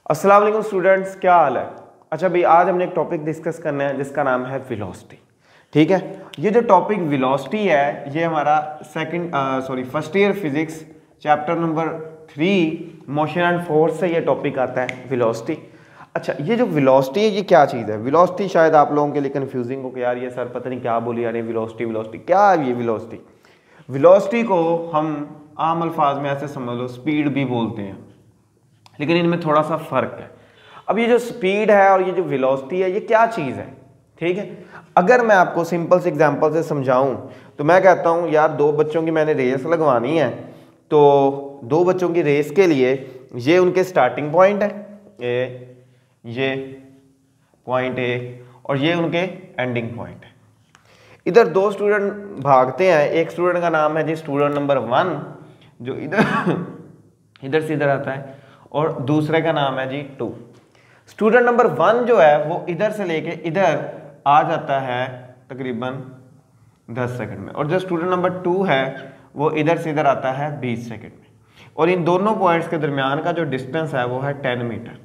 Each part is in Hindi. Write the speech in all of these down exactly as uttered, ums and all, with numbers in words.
अस्सलाम वालेकुम स्टूडेंट्स, क्या हाल है। अच्छा भाई, आज हमने एक टॉपिक डिस्कस करना है जिसका नाम है वेलोसिटी। ठीक है, ये जो टॉपिक वेलोसिटी है ये हमारा second sorry first year physics chapter number three motion and force से ये टॉपिक आता है वेलोसिटी। अच्छा, ये जो वेलोसिटी है ये क्या चीज़ है। वेलोसिटी शायद आप लोगों के लिए कंफ्यूजिंग हो कि यार ये सर पता नहीं क्या बोली यार, वेलोसिटी वेलोसिटी क्या है ये वेलोसिटी। वेलोसिटी को हम आम अल्फाज में ऐसे समझ लो स्पीड भी बोलते हैं, लेकिन इनमें थोड़ा सा फर्क है। अब ये जो स्पीड है और ये जो वेलोसिटी है ये क्या चीज़ है। ठीक है, अगर मैं आपको सिंपल से एग्जांपल से समझाऊं तो मैं कहता हूं यार दो बच्चों की मैंने रेस लगवानी है, तो दो बच्चों की रेस के लिए ये उनके स्टार्टिंग पॉइंट है ए, ये पॉइंट ए और ये उनके एंडिंग पॉइंट है। इधर दो स्टूडेंट भागते हैं, एक स्टूडेंट का नाम है जी स्टूडेंट नंबर वन जो इधर इधर से इधर आता है, और दूसरे का नाम है G two. Student number one जो है वो इधर से लेके इधर आ जाता है तकरीबन दस सेकंड में, और जो स्टूडेंट नंबर टू है वो इधर से इधर आता है बीस सेकंड में, और इन दोनों पॉइंट्स के दरमियान का जो डिस्टेंस है वो है टेन मीटर।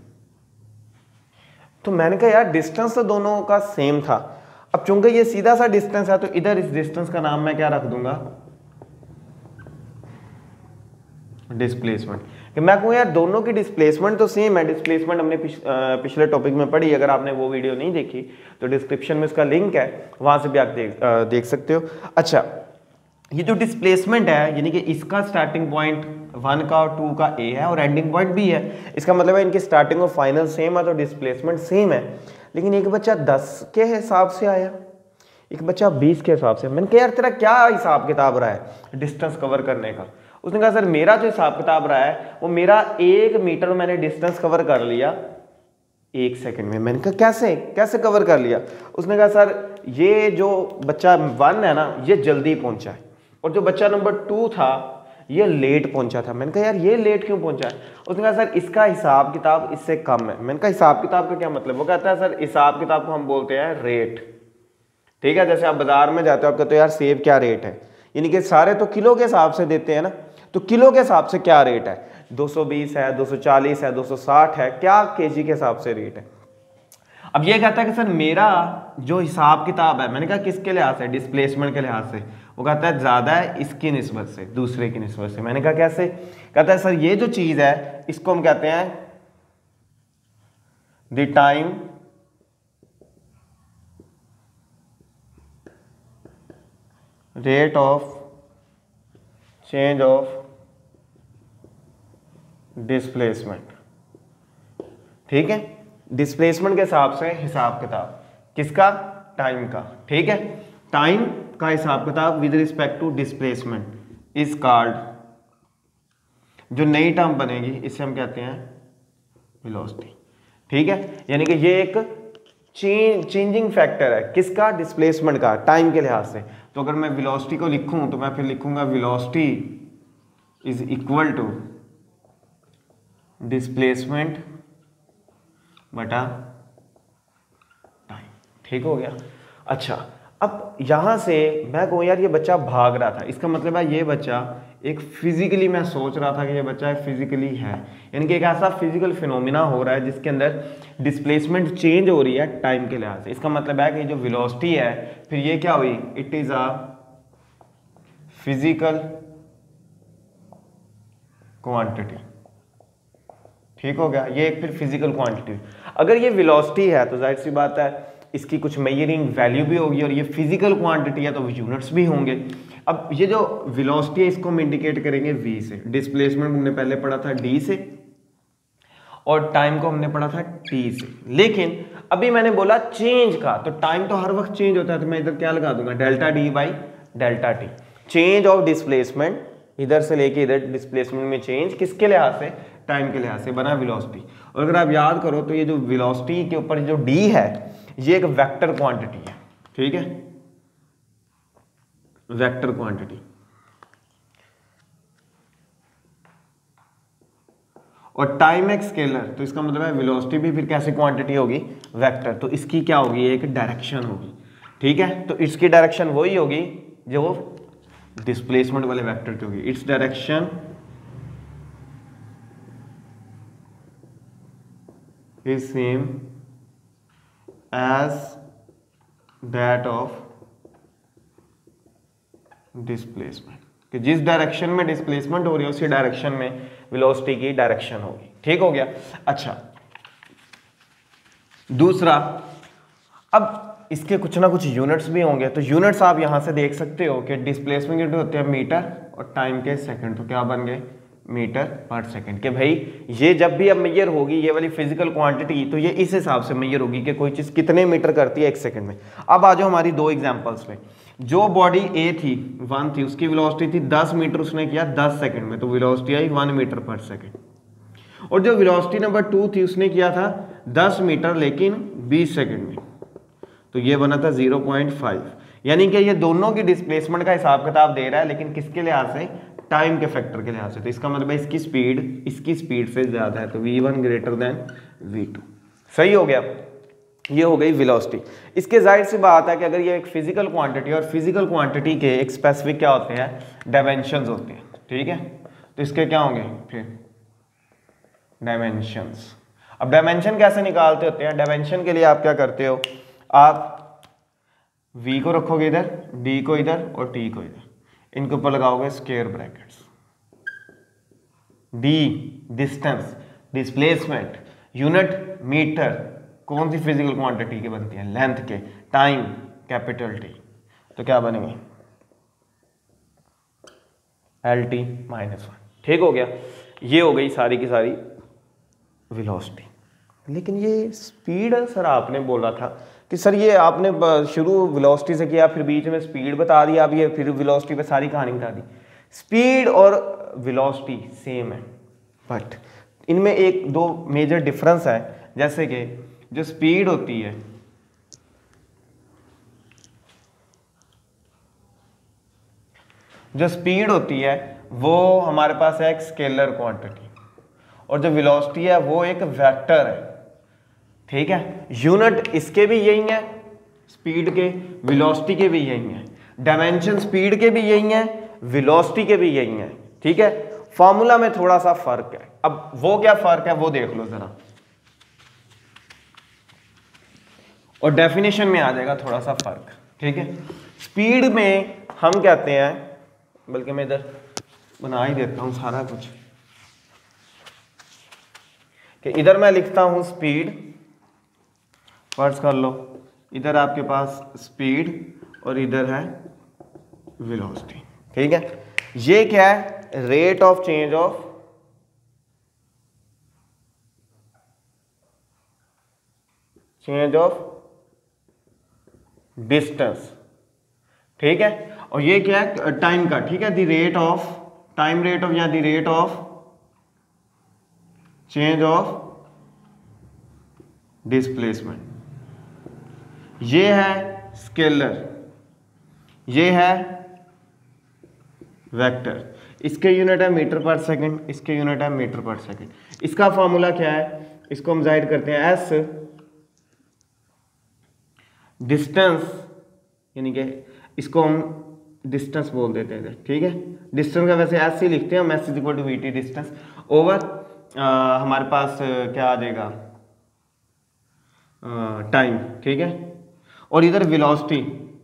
तो मैंने कहा यार डिस्टेंस तो दोनों का सेम था, अब चूंकि ये सीधा सा डिस्टेंस है तो इधर इस डिस्टेंस का नाम मैं क्या रख दूंगा, डिस्प्लेसमेंट। कि मैं कहूँ यार दोनों की डिस्प्लेसमेंट तो सेम है। डिस्प्लेसमेंट हमने पिछ, पिछले टॉपिक में पढ़ी, अगर आपने वो वीडियो नहीं देखी तो डिस्क्रिप्शन में उसका लिंक है, वहां से भी आप देख देख सकते हो। अच्छा, ये जो डिस्प्लेसमेंट है यानी कि इसका स्टार्टिंग पॉइंट वन का और टू का ए है और एंडिंग पॉइंट बी है, इसका मतलब है इनकी स्टार्टिंग और फाइनल सेम है तो डिस्प्लेसमेंट सेम है। लेकिन एक बच्चा दस के हिसाब से आया, एक बच्चा बीस के हिसाब से। मैंने कहा यार तेरा क्या हिसाब किताब रहा है डिस्टेंस कवर करने का। उसने कहा सर मेरा जो हिसाब किताब रहा है वो मेरा एक मीटर मैंने डिस्टेंस कवर कर लिया एक सेकंड में। मैंने कहा कैसे कैसे कवर कर लिया। उसने कहा सर ये जो बच्चा वन है ना ये जल्दी पहुंचा है, और जो बच्चा नंबर टू था ये लेट पहुंचा था। मैंने कहा यार ये लेट क्यों पहुंचा है। उसने कहा सर इसका हिसाब किताब इससे कम है। मैंने कहा हिसाब किताब का क्या मतलब। वो कहता है सर हिसाब किताब को हम बोलते हैं रेट। ठीक है, जैसे आप बाजार में जाते हो आप कहते हो यार सेब क्या रेट है, यानी कि सारे तो किलो के हिसाब से देते हैं ना, तो किलो के हिसाब से क्या रेट है, दो सौ बीस है, दो सौ चालीस है, दो सौ साठ है, क्या केजी के हिसाब से रेट है। अब ये कहता है कि सर मेरा जो हिसाब किताब है, मैंने कहा किसके लिहाज से, डिस्प्लेसमेंट के लिहाज से। वो कहता है ज्यादा है इसकी निस्बत से, दूसरे की निस्बत से। मैंने कहा कैसे। कहता है सर ये जो चीज है इसको हम कहते हैं the time rate of change of displacement. ठीक है, डिस्प्लेसमेंट के हिसाब से हिसाब किताब किसका, टाइम का। ठीक है, टाइम का हिसाब किताब with respect to displacement is called, जो नई टर्म बनेगी इसे हम कहते हैं वेलोसिटी। ठीक है, यानी कि ये एक चेंज चेंजिंग फैक्टर है किसका, डिस्प्लेसमेंट का, टाइम के लिहाज से। तो अगर मैं वेलोसिटी को लिखूं तो मैं फिर लिखूंगा velocity is equal to displacement बटा टाइम। ठीक हो गया। अच्छा, अब यहां से मैं कहूँ यार ये बच्चा भाग रहा था, इसका मतलब है ये बच्चा एक फिजिकली, मैं सोच रहा था कि ये बच्चा फिजिकली है, यानी कि एक ऐसा फिजिकल फिनोमिना हो रहा है जिसके अंदर डिस्प्लेसमेंट चेंज हो रही है टाइम के लिहाज से। इसका मतलब है कि जो वेलोसिटी है फिर ये क्या हुई, it is a physical quantity. ठीक हो गया, ये एक फिर फिजिकल क्वांटिटी। अगर ये वेलोसिटी है तो जाहिर सी बात है इसकी कुछ मेजरिंग वैल्यू भी होगी, और ये फिजिकल क्वांटिटी है तो यूनिट्स भी होंगे। अब ये जो वेलोसिटी है इसको हम इंडिकेट करेंगे v से, डिस्प्लेसमेंट हमने पहले पढ़ा था d से, और टाइम को हमने पढ़ा था t से। लेकिन अभी मैंने बोला चेंज का, तो टाइम तो हर वक्त चेंज होता है, तो मैं इधर क्या लगा दूंगा, delta D by delta T. Change of displacement इधर से लेके इधर डिस्प्लेसमेंट में चेंज किसके लिहाज से, टाइम के लिहाज से, बना वेलोसिटी। और अगर आप याद करो तो ये जो वेलोसिटी के ऊपर जो d है ये एक वेक्टर क्वांटिटी है। ठीक है, वेक्टर क्वांटिटी। और टाइम एक स्केलर, तो इसका मतलब है वेलोसिटी भी फिर कैसी क्वांटिटी होगी, वेक्टर। तो इसकी क्या होगी, एक डायरेक्शन होगी। ठीक है, तो इसकी डायरेक्शन वही होगी जो डिस्प्लेसमेंट वाले वेक्टर की होगी। Its direction is same as that of displacement, कि जिस डायरेक्शन में डिस्प्लेसमेंट हो रही है उसी डायरेक्शन में वेलोसिटी की डायरेक्शन होगी। ठीक हो गया। अच्छा, दूसरा, अब इसके कुछ ना कुछ यूनिट्स भी होंगे, तो यूनिट्स आप यहां से देख सकते हो कि डिस्प्लेसमेंट यूनिट होते हैं मीटर और टाइम के सेकंड, तो क्या बन गए मीटर पर सेकंड। कि भाई ये जब भी अब मेजर होगी ये वाली फिजिकल क्वांटिटी, तो ये इस हिसाब से मेजर होगी कि कोई चीज कितने मीटर करती है एक सेकंड में। अब आ जाओ हमारी दो एग्जांपल्स पे। जो बॉडी ए थी वन थी, उसकी वेलोसिटी थी दस मीटर, उसने किया दस सेकंड में, तो वेलोसिटी आई वन मीटर पर सेकंड। और जो वेलोसिटी नंबर टू थी उसने किया था दस मीटर लेकिन बीस सेकंड में, तो ये बना था ज़ीरो पॉइंट फाइव। यानी कि ये दोनों की डिस्प्लेसमेंट का हिसाब किताब दे रहा है, लेकिन किसके लिहाज से, टाइम के फैक्टर के लिहाज से। तो इसका मतलब है इसकी स्पीड इसकी स्पीड से ज्यादा है, तो V one greater than V two. सही हो गया, ये हो गई वेलोसिटी। इसके जाहिर सी बात है कि अगर ये एक फिजिकल क्वांटिटी, और फिजिकल क्वांटिटी के एक स्पेसिफिक क्या होते हैं, डायमेंशंस होते हैं। ठीक है, तो इसके क्या होंगे फिर डायमेंशंस। अब डायमेंशन कैसे निकालते होते हैं, डायमेंशन के लिए आप क्या करते हो, आप v को रखोगे इधर, d को इधर और t को इधर, इनके ऊपर लगाओगे square brackets. d distance, displacement, unit metre, कौन सी फिजिकल क्वांटिटी की बनती है, लेंथ के, टाइम कैपिटल टी, तो क्या बनेंगे एल टी माइनस वन। ठीक हो गया, ये हो गई सारी की सारी वेलोसिटी। लेकिन ये स्पीड सर आपने बोला था कि सर ये आपने शुरू वेलोसिटी से किया, फिर बीच में स्पीड बता दी, अब ये फिर वेलोसिटी पे सारी कहानी बता दी। स्पीड और वेलोसिटी सेम है, बट इनमें एक दो मेजर डिफरेंस है। जैसे कि जो स्पीड होती है, जो स्पीड होती है वो हमारे पास है एक स्केलर क्वांटिटी, और जो वेलोसिटी है वो एक वेक्टर है। ठीक है, यूनिट इसके भी यही है, स्पीड के, वेलोसिटी के भी यही है, डायमेंशन स्पीड के भी यही है, वेलोसिटी के भी यही है। ठीक है, फॉर्मूला में थोड़ा सा फर्क है। अब वो क्या फर्क है वो देख लो जरा, और डेफिनेशन में आ जाएगा थोड़ा सा फर्क। ठीक है, स्पीड में हम कहते हैं, बल्कि मैं इधर बना ही देता हूं सारा कुछ, कि इधर मैं लिखता हूं स्पीड, फर्ज कर लो इधर आपके पास स्पीड और इधर है वेलोसिटी। ठीक है, ये क्या है, rate of change of change of distance. ठीक है, और ये क्या है, टाइम का। ठीक है, the rate of time rate of या the rate of change of displacement. ये है स्केलर, ये है वेक्टर, इसके यूनिट है मीटर पर सेकंड, इसके यूनिट है मीटर पर सेकंड। इसका फॉर्मूला क्या है, इसको हम जाहिर करते हैं एस डिस्टेंस, यानी कि इसको हम डिस्टेंस बोल देते हैं। ठीक है, डिस्टेंस का वैसे एस ही लिखते हैं हम, S is equal to V T distance over हमारे पास uh, क्या आ जाएगा टाइम। uh, ठीक है, और इधर वेलोसिटी,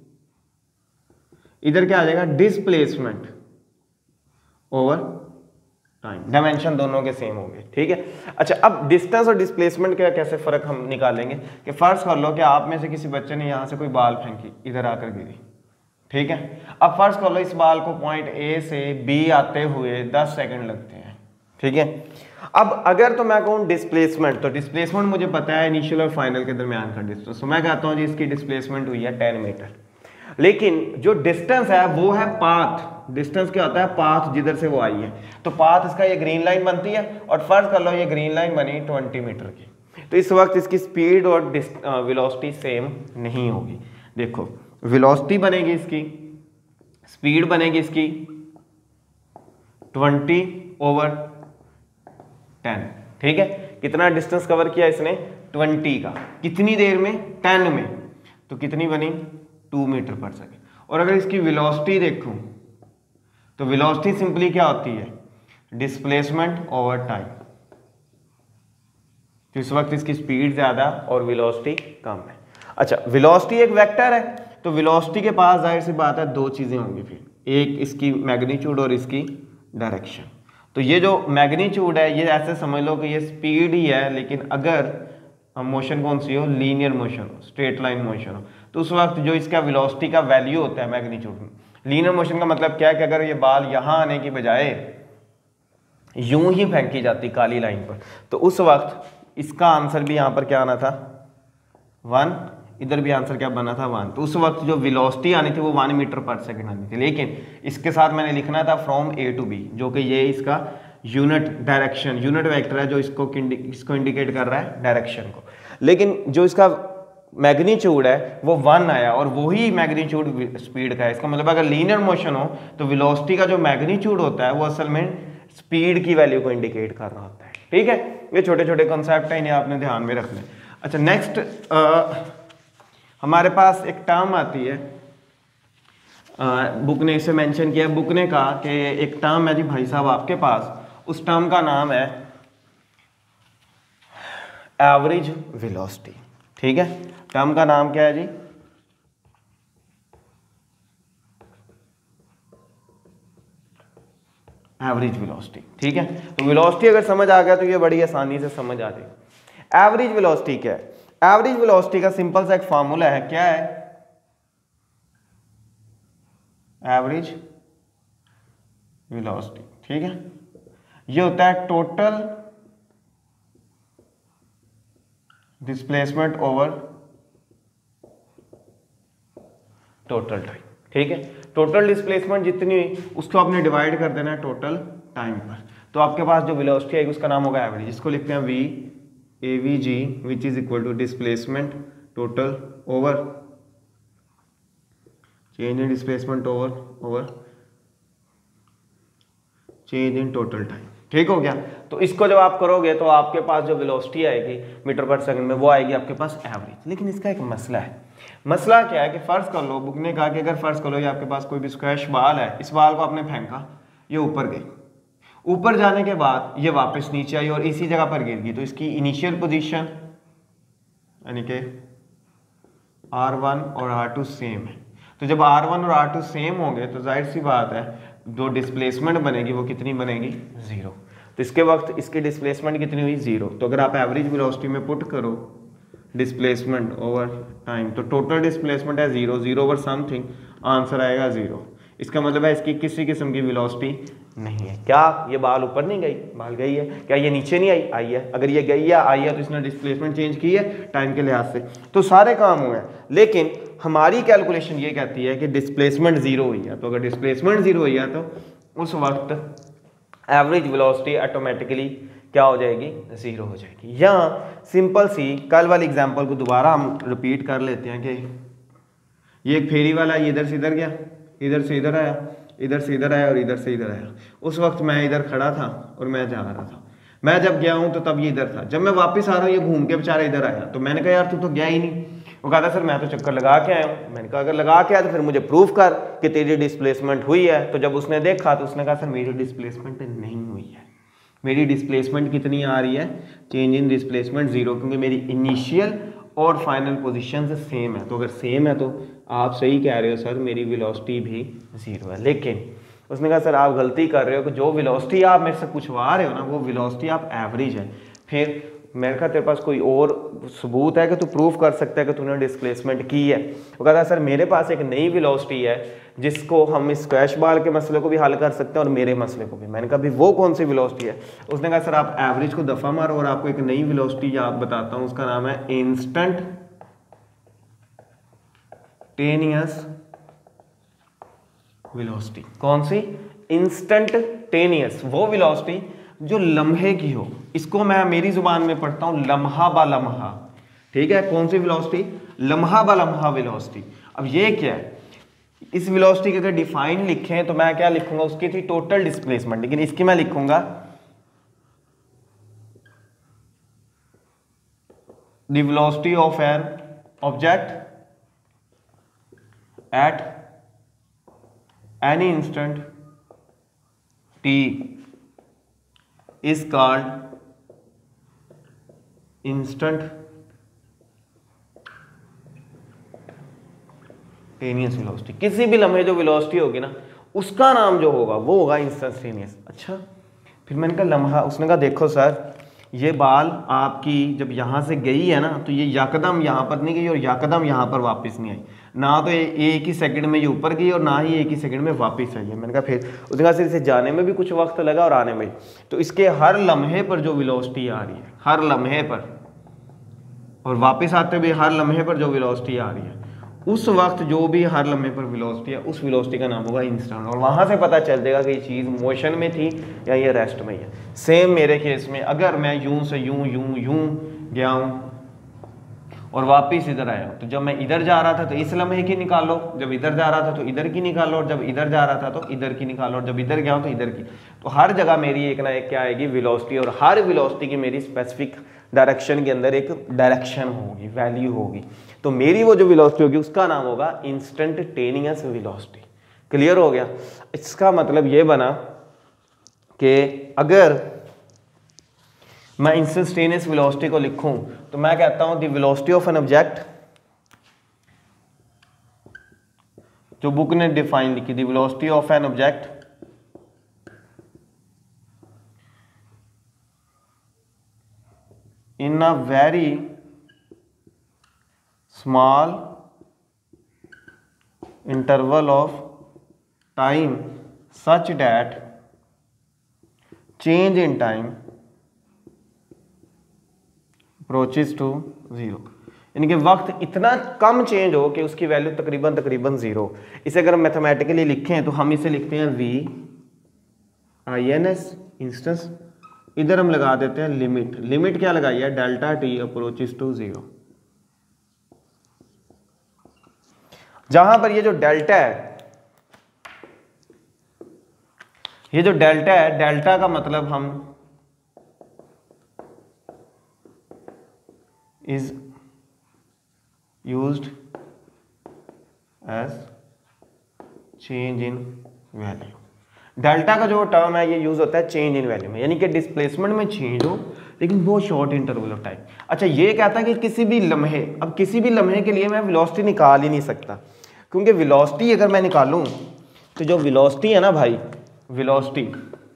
इधर क्या आ जाएगा डिस्प्लेसमेंट ओवर टाइम। डायमेंशन दोनों के सेम होंगे। ठीक है, अच्छा अब डिस्टेंस और डिस्प्लेसमेंट का कैसे फर्क हम निकालेंगे, कि फर्ज कर लो कि आप में से किसी बच्चे ने यहां से कोई बाल फेंकी, इधर आकर गिरी। ठीक है, अब फर्ज कर लो इस बाल को पॉइंट ए से बी आते हुए दस सेकंड लगते हैं। ठीक है, अब अगर तो मैं कहूँ डिस्प्लेसमेंट, तो डिस्प्लेसमेंट मुझे पता है इनिशियल और फाइनल के दरमियान का डिस्टेंस, तो मैं कहता हूँ जी इसकी डिस्प्लेसमेंट हुई है टेन मीटर। लेकिन जो डिस्टेंस है वो है पाथ। डिस्टेंस क्या होता है, पाथ जिधर से वो आई है, तो पाथ इसका ये ग्रीन लाइन बनती है, और फर्ज कर लो ये ग्रीन लाइन बनी ट्वेंटी मीटर की, तो इस वक्त इसकी स्पीड और वेलोसिटी सेम नहीं होगी। देखो वेलोसिटी बनेगी इसकी, स्पीड बनेगी इसकी ट्वेंटी ओवर टेन। ठीक है, कितना डिस्टेंस कवर किया इसने, ट्वेंटी का, कितनी देर में, टेन में, तो कितनी बनी टू मीटर पर सेकेंड। और अगर इसकी वेलोसिटी देखूं तो वेलोसिटी सिंपली क्या होती है, डिस्प्लेसमेंट ओवर टाइम। तो इस वक्त इसकी स्पीड ज़्यादा और वेलोसिटी कम है। अच्छा, वेलोसिटी एक वेक्टर है, तो वेलोसिटी के पास जाहिर सी बात है दो चीज़ें होंगी फिर, एक इसकी मैग्नीट्यूड और इसकी डायरेक्शन। तो ये जो मैग्नीट्यूड है ये ऐसे समझ लो कि ये स्पीड ही है, लेकिन अगर मोशन कौन सी हो, लीनियर मोशन हो, स्ट्रेट लाइन मोशन हो, तो उस वक्त जो इसका वेलोसिटी का वैल्यू होता है मैग्नीट्यूड में। लीनियर मोशन का मतलब क्या है कि अगर ये बाल यहाँ आने की बजाय यूं ही फेंकी जाती काली लाइन पर, तो उस वक्त इसका आंसर भी यहाँ पर क्या आना था, वन, इधर भी आंसर क्या बना था, वन। तो उस वक्त जो वेलोसिटी आनी थी वो वन मीटर पर सेकंड आनी थी, लेकिन इसके साथ मैंने लिखना था फ्रॉम ए टू बी, जो कि ये इसका यूनिट डायरेक्शन, यूनिट वेक्टर है जो इसको इसको इंडिकेट कर रहा है डायरेक्शन को। लेकिन जो इसका मैग्नीट्यूड है वो वन आया और वही मैग्नीट्यूड स्पीड का है। इसका मतलब अगर लीनियर मोशन हो तो वेलोसिटी का जो मैग्नीट्यूड होता है वो असल में स्पीड की वैल्यू को इंडिकेट कर रहा होता है। ठीक है, ये छोटे छोटे कॉन्सेप्ट हैं, इन्हें आपने ध्यान में रखना है। अच्छा, नेक्स्ट हमारे पास एक टर्म आती है, आ, बुक ने इसे मेंशन किया, बुक ने कहा कि एक टर्म है जी भाई साहब आपके पास, उस टर्म का नाम है एवरेज वेलोसिटी। ठीक है, टर्म का नाम क्या है जी, एवरेज वेलोसिटी। ठीक है, तो वेलोसिटी अगर समझ आ गया तो ये बड़ी आसानी से समझ आ जाएगी। एवरेज वेलोसिटी क्या है, एवरेज वेलोसिटी का सिंपल सा एक फार्मूला है, क्या है, एवरेज वेलोसिटी। ठीक है, ये होता है total displacement over total time. ठीक है, टोटल डिस्प्लेसमेंट जितनी हुई उसको आपने डिवाइड कर देना है टोटल टाइम पर, तो आपके पास जो वेलोसिटी आएगी उसका नाम होगा एवरेज। इसको लिखते हैं V A V G which is equal to displacement total over change in displacement over over change in total time. ठीक हो गया, तो इसको जब आप करोगे तो आपके पास जो वेलोसिटी आएगी मीटर पर सेकंड में वो आएगी आपके पास एवरेज। लेकिन इसका एक मसला है, मसला क्या है कि फर्ज कर लो, बुक ने कहा कि अगर फर्ज कर लो ये आपके पास कोई भी स्क्वैश बाल है, इस बाल को आपने फेंका, ये ऊपर गई, ऊपर जाने के बाद ये वापस नीचे आई और इसी जगह पर गिर गई, तो इसकी इनिशियल पोजीशन यानी कि आर वन और आर टू सेम है। तो जब आर वन और आर टू सेम होंगे तो जाहिर सी बात है जो डिस्प्लेसमेंट बनेगी वो कितनी बनेगी, जीरो। तो इसके वक्त इसकी डिस्प्लेसमेंट कितनी हुई, जीरो। तो अगर आप एवरेज वेलोसिटी में पुट करो डिस्प्लेसमेंट ओवर टाइम तो टोटल डिस्प्लेसमेंट है zero, zero over something, answer आएगा जीरो। इसका मतलब है इसकी किसी किस्म की वेलोसिटी नहीं है। क्या ये बाल ऊपर नहीं गई, बाल गई है, क्या ये नीचे नहीं आई, आई है। अगर ये गई है आई है तो इसने डिस्प्लेसमेंट चेंज की है टाइम के लिहाज से, तो सारे काम हुए हैं। लेकिन हमारी कैलकुलेशन ये कहती है कि डिस्प्लेसमेंट जीरो हुई है, तो अगर डिस्प्लेसमेंट जीरो हुई है तो उस वक्त एवरेज वेलोसिटी ऑटोमेटिकली क्या हो जाएगी, जीरो हो जाएगी। या सिंपल सी कल वाली एग्जांपल को दोबारा हम रिपीट कर लेते हैं कि ये एक फेरी वाला, ये इधर से इधर गया, इधर से इधर आया, इधर से इधर आया और इधर से इधर आया। उस वक्त मैं इधर खड़ा था और मैं जा रहा था, मैं जब गया हूं तो तब ये इधर था, जब मैं वापस आ रहा हूँ ये घूम के बेचारा इधर आया। तो मैंने कहा यार तू तो गया ही नहीं। वो कहता सर मैं तो चक्कर लगा के आया हूँ। मैंने कहा अगर लगा के आया तो फिर मुझे प्रूफ कर कि तेरी डिस्प्लेसमेंट हुई है। तो जब उसने देखा तो उसने कहा सर मेरी डिस्प्लेसमेंट नहीं हुई है, मेरी डिस्प्लेसमेंट कितनी आ रही है, चेंज इन डिस्प्लेसमेंट जीरो, क्योंकि मेरी इनिशियल और फाइनल पोजीशन से सेम है। तो अगर सेम है तो आप सही कह रहे हो सर मेरी वेलोसिटी भी जीरो है। लेकिन उसने कहा सर आप गलती कर रहे हो कि जो वेलोसिटी आप मेरे से पूछवा रहे हो ना वो वेलोसिटी आप एवरेज है। फिर मैंने कहा तेरे पास कोई और सबूत है कि तू प्रूफ कर सकता है कि तूने डिस्प्लेसमेंट की है। वो कहता है सर मेरे पास एक नई वेलोसिटी है जिसको हम इस स्क्वैश बाल के मसले को भी हल कर सकते हैं और मेरे मसले को भी। मैंने कहा भी वो कौन सी वेलोसिटी है। उसने कहा सर आप एवरेज को दफा मारो और आपको एक नई वेलोसिटी याद बताता हूँ, उसका नाम है इंस्टेंट टेनियस वेलोसिटी। कौन सी, इंस्टेंटेनियस, वो वेलोसिटी जो लम्हे की हो। इसको मैं मेरी जुबान में पढ़ता हूं लम्हा बा लम्हा। ठीक है, कौन सी वेलोसिटी, लम्हा बा लम्हा वेलोसिटी। अब ये क्या है, इस वेलोसिटी के अगर डिफाइन लिखें तो मैं क्या लिखूंगा, उसकी थी टोटल डिस्प्लेसमेंट, लेकिन इसकी मैं लिखूंगा the velocity of an object at any instant T is called instantaneous velocity, किसी भी लम्हे जो वेलोसिटी होगी ना उसका नाम जो होगा वो होगा इंस्टेंटेनियस। अच्छा, फिर मैंने कहा लम्हा, उसने कहा देखो सर ये बाल आपकी जब यहाँ से गई है ना तो ये यकदम यहाँ पर नहीं गई और यकदम यहाँ पर वापस नहीं आई, ना तो ये एक ही सेकंड में ये ऊपर गई और ना ही एक ही सेकंड में वापस आई है। मैंने कहा फिर उसने कहा इसे जाने में भी कुछ वक्त लगा और आने में, तो इसके हर लम्हे पर जो वेलोसिटी आ रही है, हर लम्हे पर, और वापस आते हुए हर लम्हे पर जो वेलोसिटी आ रही है, उस वक्त जो भी हर लम्हे पर वेलोसिटी है उस वेलोसिटी का नाम होगा इंस्टेंट, और वहाँ से पता चल जाएगा कि ये चीज़ मोशन में थी या ये रेस्ट में है। सेम मेरे केस में अगर मैं यूं से यूं यूं यूं गया हूँ और वापस इधर आया हूँ, तो जब मैं इधर जा रहा था तो इस लम्हे की निकालो, जब इधर जा रहा था तो इधर की निकालो, और जब इधर जा रहा था तो इधर की निकालो, और जब इधर गया हूँ तो इधर की। तो हर जगह मेरी एक ना एक क्या आएगी, वेलोसिटी, और हर वेलोसिटी की मेरी स्पेसिफिक डायरेक्शन के अंदर एक डायरेक्शन होगी, वैल्यू होगी। तो मेरी वो जो वेलोसिटी होगी उसका नाम होगा इंस्टेंटेनियस वेलोसिटी। क्लियर हो गया? इसका मतलब ये बना कि अगर मैं इंस्टेंटेनियस वेलोसिटी को लिखूं तो मैं कहता हूं the velocity of an object, जो बुक ने डिफाइन लिखी, the velocity of an object in a very small interval of time such that change in time approaches to zero, यानी कि वक्त इतना कम चेंज हो कि उसकी वैल्यू तकरीबन तकरीबन जीरो। इसे अगर मैथमेटिकली लिखें तो हम इसे लिखते हैं V I N S instance, इधर हम लगा देते हैं लिमिट। लिमिट क्या लगाई है? Delta T approaches to zero. जहां पर ये जो डेल्टा है, ये जो डेल्टा है, डेल्टा का मतलब हम is used as change in value. Delta का जो टर्म है ये यूज होता है चेंज इन वैल्यू में, यानी कि डिस्प्लेसमेंट में चेंज हो लेकिन बहुत शॉर्ट इंटरवल ऑफ टाइम। अच्छा, ये कहता है कि किसी भी लम्हे, अब किसी भी लम्हे के लिए मैं वेलोसिटी निकाल ही नहीं सकता, क्योंकि वेलोसिटी अगर मैं निकालूं तो जो वेलोसिटी है ना भाई, वेलोसिटी,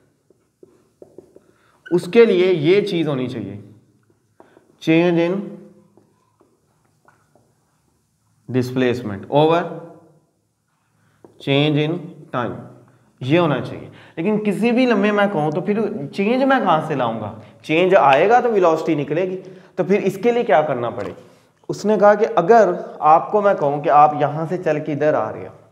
उसके लिए ये चीज होनी चाहिए, change in displacement over change in time, ये होना चाहिए। लेकिन किसी भी लम्हे मैं कहूं तो फिर चेंज मैं कहां से लाऊंगा? चेंज आएगा तो वेलोसिटी निकलेगी, तो फिर इसके लिए क्या करना पड़ेगा? उसने कहा कि अगर आपको मैं कहूं कि आप यहां से चल के इधर आ रहे हो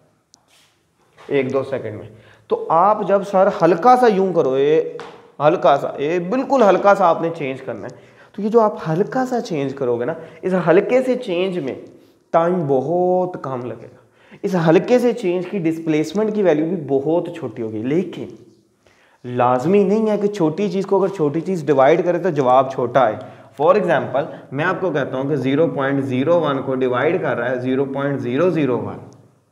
एक दो सेकंड में, तो आप जब सर हल्का सा यूं करो, ये हल्का सा, ये बिल्कुल हल्का सा आपने चेंज करना है, तो ये जो आप हल्का सा चेंज करोगे ना, इस हल्के से चेंज में टाइम बहुत कम लगेगा, इस हल्के से चेंज की डिस्प्लेसमेंट की वैल्यू भी बहुत छोटी होगी। लेकिन लाजमी नहीं है कि छोटी चीज़ को अगर छोटी चीज़ डिवाइड करें तो जवाब छोटा है। फॉर एग्जांपल मैं आपको कहता हूं कि ज़ीरो पॉइंट ज़ीरो वन को डिवाइड कर रहा है zero point zero zero one,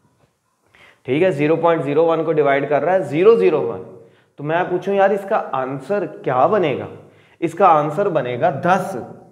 ठीक है, ज़ीरो पॉइंट ज़ीरो वन को डिवाइड कर रहा है ज़ीरो ज़ीरो वन, तो मैं पूछूं यार इसका आंसर क्या बनेगा? इसका आंसर बनेगा दस।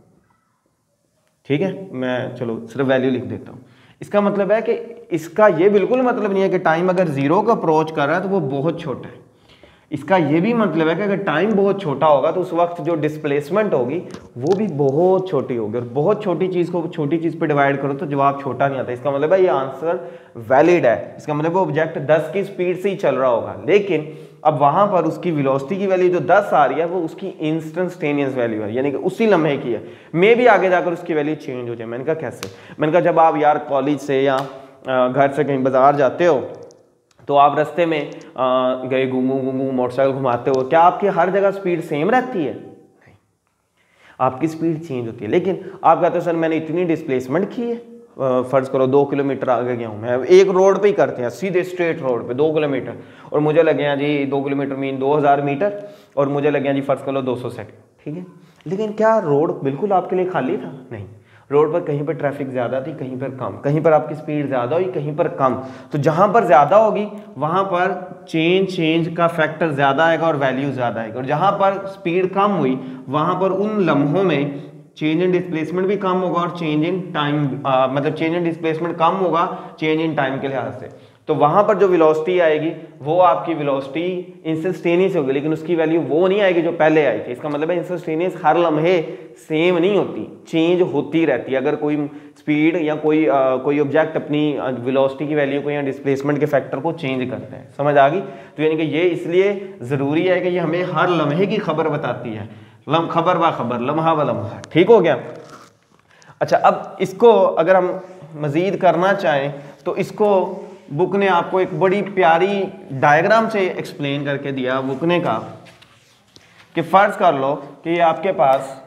ठीक है, मैं चलो सिर्फ वैल्यू लिख देता हूं। इसका मतलब है कि इसका ये बिल्कुल मतलब नहीं है कि टाइम अगर जीरो को अप्रोच कर रहा है तो वो बहुत छोटा है। इसका ये भी मतलब है कि अगर टाइम बहुत छोटा होगा तो उस वक्त जो डिस्प्लेसमेंट होगी वो भी बहुत छोटी होगी, और बहुत छोटी चीज़ को छोटी चीज़ पे डिवाइड करो तो जवाब छोटा नहीं आता। इसका मतलब है ये आंसर वैलिड है। इसका मतलब वो ऑब्जेक्ट दस की स्पीड से ही चल रहा होगा, लेकिन अब वहाँ पर उसकी वेलोसिटी की वैल्यू जो दस आ रही है वो उसकी इंस्टेंटेनियस वैल्यू है, यानी कि उसी लम्हे की है। मे भी आगे जाकर उसकी वैल्यू चेंज हो जाए। मैंने कहा कैसे? मैंने कहा जब आप यार कॉलेज से या घर से कहीं बाजार जाते हो तो आप रास्ते में गए घूमू घूमू मोटरसाइकिल घुमाते हो, क्या आपकी हर जगह स्पीड सेम रहती है? नहीं, आपकी स्पीड चेंज होती है। लेकिन आप कहते हो सर मैंने इतनी डिस्प्लेसमेंट की है, फर्ज करो दो किलोमीटर आगे गया हूँ मैं, एक रोड पे ही करते हैं सीधे स्ट्रेट रोड पे दो किलोमीटर, और मुझे लगे हैं जी दो किलोमीटर मीन दो हज़ार मीटर, और मुझे लगे हैं जी फर्ज करो दो सौ सेकंड, ठीक है। लेकिन क्या रोड बिल्कुल आपके लिए खाली था? नहीं, रोड पर कहीं पर ट्रैफिक ज़्यादा थी, कहीं पर कम, कहीं पर आपकी स्पीड ज़्यादा हुई, कहीं पर कम। तो जहाँ पर ज़्यादा होगी वहाँ पर चेंज चेंज का फैक्टर ज़्यादा आएगा और वैल्यू ज़्यादा आएगा, और जहाँ पर स्पीड कम हुई वहाँ पर उन लम्हों में चेंज इन डिस्प्लेसमेंट भी कम होगा और चेंज इन टाइम मतलब चेंज इन डिस्प्लेसमेंट कम होगा चेंज इन टाइम के लिहाज से। तो वहां पर जो वेलोसिटी आएगी वो आपकी वेलोसिटी इंस्टेंटेनियस होगी, लेकिन उसकी वैल्यू वो नहीं आएगी जो पहले आई थी। इसका मतलब है इंस्टेंटेनियस हर लम्हे सेम नहीं होती, चेंज होती रहती है। अगर कोई स्पीड या कोई आ, कोई ऑब्जेक्ट अपनी वेलोसिटी की वैल्यू को या डिस्प्लेसमेंट के फैक्टर को चेंज करते हैं, समझ आ गई। तो यानी कि ये इसलिए ज़रूरी है कि ये हमें हर लम्हे की खबर बताती है, लम खबर व खबर, लम्हा व लम्हा। ठीक हो गया। अच्छा, अब इसको अगर हम मज़ीद करना चाहें तो इसको बुक ने आपको एक बड़ी प्यारी डायग्राम से एक्सप्लेन करके दिया। बुक ने कहा कि फ़र्ज़ कर लो कि ये आपके पास,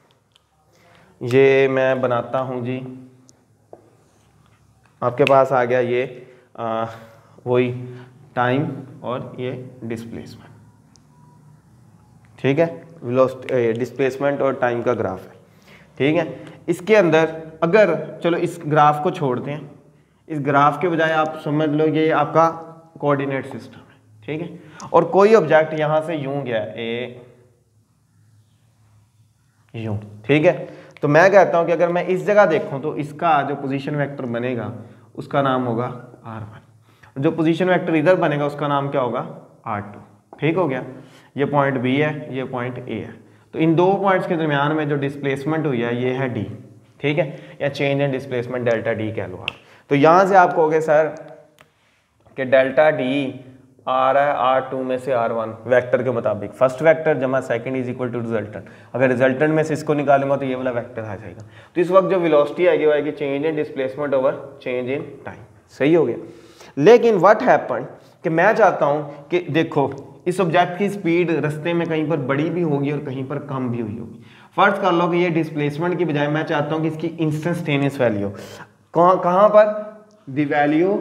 ये मैं बनाता हूँ जी, आपके पास आ गया ये आ, वही टाइम और ये डिस्प्लेसमेंट, ठीक है, वेलोसिटी डिस्प्लेसमेंट और टाइम का ग्राफ है, ठीक है। इसके अंदर अगर चलो इस ग्राफ को छोड़ते हैं, इस ग्राफ के बजाय आप समझ लो ये आपका कोऑर्डिनेट सिस्टम है, ठीक है। और कोई ऑब्जेक्ट यहां से यूं गया ए यूं, ठीक है। तो मैं कहता हूं कि अगर मैं इस जगह देखूं तो इसका जो पोजीशन वेक्टर बनेगा उसका नाम होगा आर वन, जो पोजीशन वेक्टर इधर बनेगा उसका नाम क्या होगा आर टू, ठीक हो गया। ये पॉइंट बी है, ये पॉइंट ए है। तो इन दो पॉइंट्स के दरमियान में जो डिस्प्लेसमेंट हुई है ये है डी, ठीक है, या change in displacement delta D कह लो आप। तो यहां से आप कहोगे सर कि डेल्टा डी आ रहा है आर टू में से आर वन वेक्टर के मुताबिक, फर्स्ट वेक्टर जमा second is equal to resultant. अगर रिजल्टेंट में से इसको निकालूंगा तो ये वाला वेक्टर आ जाएगा। तो इस वक्त जो वेलोसिटी आएगी वो आएगी change in displacement over change in time, सही हो गया। लेकिन व्हाट हैपन कि मैं चाहता हूं कि देखो इस ऑब्जेक्ट की स्पीड रास्ते में कहीं पर बड़ी भी होगी और कहीं पर कम भी हुई होगी। फर्ज कर लो कि ये डिस्प्लेसमेंट की बजाय मैं चाहता हूं कि इसकी इंस्टेंटेनियस वैल्यू कहां कहां पर, द वैल्यू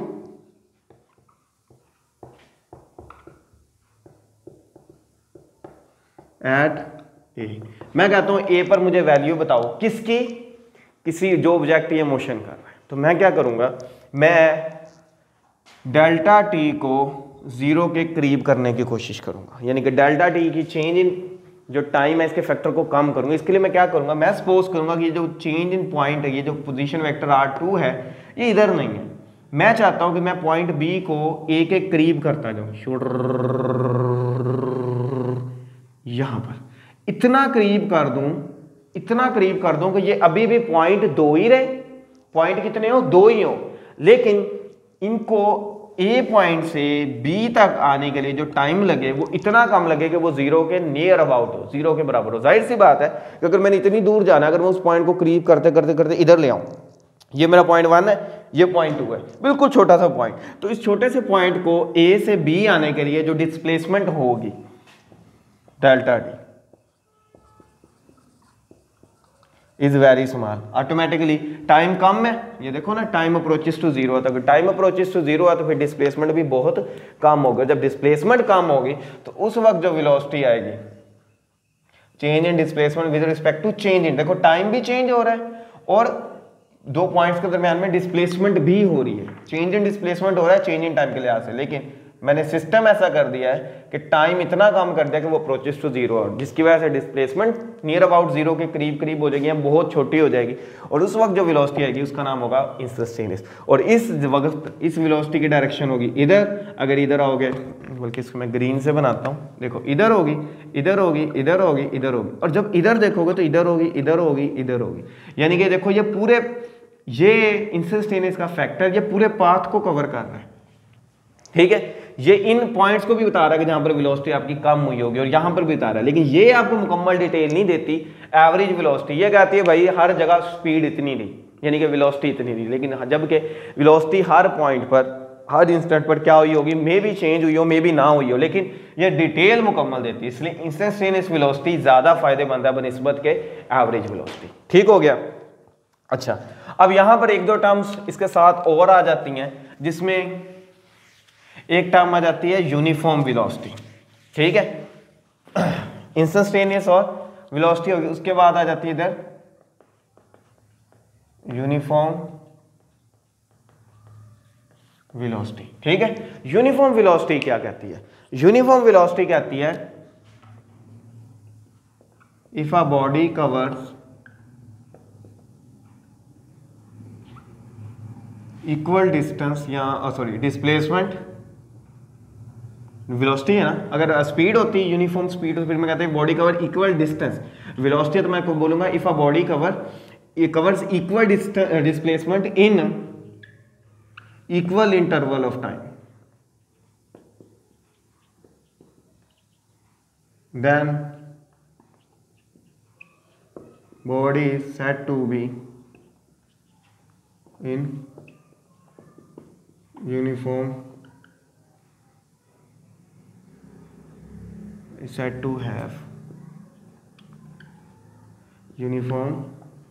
एट ए। मैं कहता हूं ए पर मुझे वैल्यू बताओ किसकी, किसी जो ऑब्जेक्ट ये मोशन कर रहा है। तो मैं क्या करूंगा, मैं डेल्टा टी को जीरो के करीब करने की कोशिश करूंगा, यानी कि डेल्टा टी की चेंज इन जो टाइम है इसके फैक्टर को कम करूंगा। इसके लिए मैं क्या करूंगा, मैं सपोज करूंगा कि ये जो चेंज इन पॉइंट है, ये जो पोजीशन वेक्टर आर टू है ये इधर नहीं है। मैं चाहता हूं कि मैं पॉइंट बी को ए के करीब करता जाऊं, यहां पर इतना करीब कर दूं, इतना करीब कर दूं कि ये अभी भी पॉइंट दो ही रहे, पॉइंट कितने हो, दो ही हो, लेकिन इनको ए पॉइंट से बी तक आने के लिए जो टाइम लगे वो इतना कम लगे कि वो जीरो के नियर अबाउट हो, जीरो के बराबर हो। जाहिर सी बात है कि अगर मैंने इतनी दूर जाना, अगर मैं उस पॉइंट को करीब करते करते करते इधर ले आऊं, ये मेरा पॉइंट वन है, ये पॉइंट टू है, बिल्कुल छोटा सा पॉइंट। तो इस छोटे से पॉइंट को ए से बी आने के लिए जो डिस्प्लेसमेंट होगी delta D is very small, automatically time कम है, ये देखो ना टाइम अप्रोचेस टू जीरो आता है। टाइम अप्रोचेस टू जीरो है तो फिर डिस्प्लेसमेंट भी बहुत कम होगा। जब डिस्प्लेसमेंट कम होगी तो उस वक्त जो वेलोसिटी आएगी change in displacement with respect to change in, देखो टाइम भी चेंज हो रहा है और दो पॉइंट्स के दरमियान में डिस्प्लेसमेंट भी हो रही है, चेंज इन डिस्प्लेसमेंट हो रहा है चेंज इन टाइम के लिहाज से। लेकिन मैंने सिस्टम ऐसा कर दिया है कि टाइम इतना कम कर दिया कि वो अप्रोचेस टू जीरो, जिसकी वजह से डिस्प्लेसमेंट नियर अबाउट जीरो के करीब करीब हो जाएगी, बहुत छोटी हो जाएगी और उस वक्त जो वेलोसिटी आएगी उसका नाम होगा इंस्टेंटेनियस। और इस वक्त इस वेलोसिटी की डायरेक्शन होगी इधर। अगर इधर आओगे, बल्कि इसको मैं ग्रीन से बनाता हूँ, देखो इधर होगी, इधर होगी, इधर होगी, इधर होगी, और जब इधर देखोगे तो इधर होगी, इधर होगी, इधर होगी। यानी कि देखो ये पूरे ये इंस्टेंटेनियस का फैक्टर ये पूरे पाथ को कवर कर रहा है, ठीक है। ये इन पॉइंट्स को भी बता रहा है कि जहां पर वेलोसिटी आपकी कम हुई होगी और यहां पर भी बता रहा है, लेकिन ये आपको मुकम्मल डिटेल नहीं देती एवरेज वेलोसिटी। ये कहती है भाई हर जगह स्पीड इतनी रही, यानी कि वेलोसिटी इतनी रही, लेकिन जबकि वेलोसिटी हर पॉइंट पर हर इंस्टेंट पर क्या हुई होगी, मे भी चेंज हुई हो, मे भी ना हुई हो, लेकिन ये डिटेल मुकम्मल देती है। इसलिए इंस्टेंटेनियस वेलोसिटी ज्यादा फायदेमंद है बनिस्बत के एवरेज वेलोसिटी, ठीक हो गया। अच्छा, अब यहां पर एक दो टर्म्स इसके साथ और आ जाती हैं, जिसमें एक टर्म आ जाती है यूनिफॉर्म वेलोसिटी, ठीक है। इंस्टेंटेनियस और वेलोसिटी होगी, उसके बाद आ जाती है इधर यूनिफॉर्म वेलोसिटी, ठीक है। यूनिफॉर्म वेलोसिटी क्या कहती है, यूनिफॉर्म वेलोसिटी कहती है if a body covers equal distance या सॉरी डिस्प्लेसमेंट वेलोसिटी है ना, अगर स्पीड होती है यूनिफॉर्म स्पीड तो फिर मैं कहते हैं body cover equal distance, velocity तो मैं को बोलूंगा if a body cover covers equal displacement in equal interval of time, then body is said to be in uniform is said to have uniform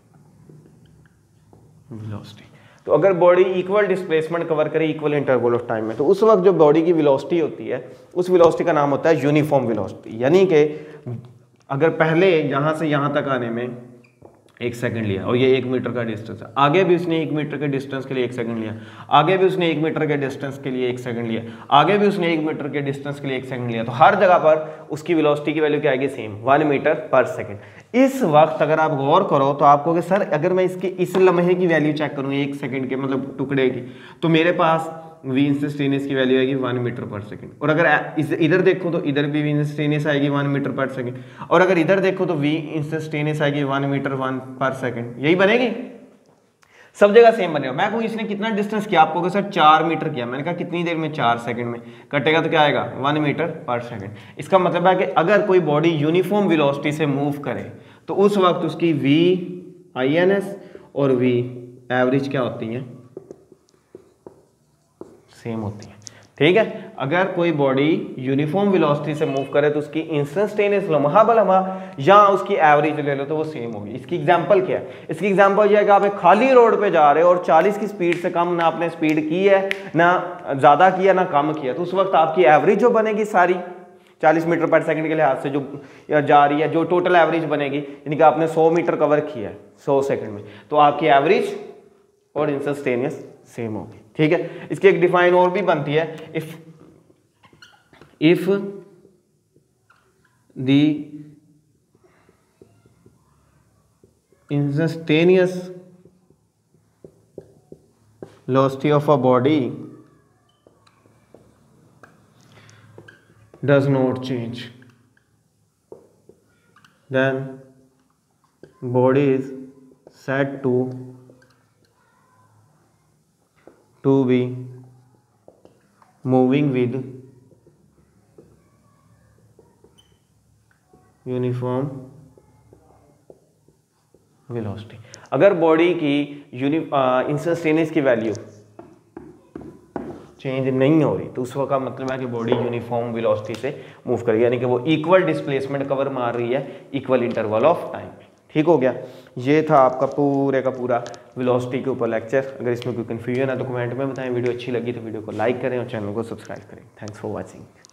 velocity। तो अगर बॉडी इक्वल डिस्प्लेसमेंट कवर करे इक्वल इंटरवल ऑफ टाइम में, तो उस वक्त जो बॉडी की वेलोसिटी होती है उस वेलोसिटी का नाम होता है यूनिफॉर्म वेलोसिटी। यानी कि अगर पहले यहाँ से यहाँ तक आने में एक सेकंड लिया और ये एक मीटर का डिस्टेंस है, आगे भी उसने एक मीटर के डिस्टेंस के लिए एक सेकंड लिया, आगे भी उसने एक मीटर के डिस्टेंस के लिए एक सेकंड लिया, आगे भी उसने एक मीटर के डिस्टेंस के लिए एक सेकंड लिया, तो हर जगह पर उसकी वेलोसिटी की वैल्यू क्या आएगी? Same, one metre per second. इस वक्त अगर आप गौर करो तो आपको कि सर अगर मैं इसके इस लम्हे की वैल्यू चेक करूँ एक सेकंड के मतलब टुकड़े की, तो मेरे पास वी इंस्टेंटेनियस की वैल्यू आएगी वन मीटर पर सेकंड। और अगर इधर देखो तो इधर भी वी इंस्टेंटेनियस आएगी वन मीटर पर सेकंड, और अगर इधर देखो तो वी इंस्टेंटेनियस आएगी one metre one per second. यही बनेगी, सब जगह सेम बनेगा। मैं कहूँ इसने कितना डिस्टेंस किया, आपको कि सर चार मीटर किया, मैंने कहा कितनी देर में? चार सेकंड में। कटेगा तो क्या आएगा? One metre per second. इसका मतलब है कि अगर कोई बॉडी यूनिफॉर्म वेलोसिटी से मूव करे तो उस वक्त उसकी वी आई एन एस और वी एवरेज क्या होती है? सेम होती है। ठीक है, अगर कोई बॉडी यूनिफॉर्म वेलोसिटी से मूव करे तो उसकी इंस्टेंटेनियस लम्हा बलम्हा या उसकी एवरेज ले लो तो वो सेम होगी। इसकी एग्जांपल क्या है? इसकी एग्जांपल ये है कि आप एक खाली रोड पे जा रहे हो और चालीस की स्पीड से कम ना आपने स्पीड की है, ना ज़्यादा किया ना कम किया, तो उस वक्त आपकी एवरेज जो बनेगी सारी चालीस मीटर पर सेकंड के लिहाज से जो जा रही है, जो टोटल एवरेज बनेगी, यानी कि आपने सौ मीटर कवर किया है सौ सेकंड में, तो आपकी एवरेज और इंस्टेंटेनियस सेम होगी। ठीक है, इसकी एक डिफाइन और भी बनती है, if if the instantaneous velocity of a body does not change, then body is said to to be moving with uniform velocity. अगर बॉडी की यूनि इंस्टेंटेनियस की वैल्यू चेंज नहीं हो रही तो उस वक्त का मतलब है कि बॉडी यूनिफॉर्म वेलोसिटी से मूव करेगी, यानी कि वो इक्वल डिस्प्लेसमेंट कवर मार रही है इक्वल इंटरवल ऑफ टाइम में। ठीक हो गया, ये था आपका पूरे का पूरा वेलोसिटी के ऊपर लेक्चर। अगर इसमें कोई कन्फ्यूजन है तो कमेंट में बताएं। वीडियो अच्छी लगी तो वीडियो को लाइक करें और चैनल को सब्सक्राइब करें। Thanks for watching.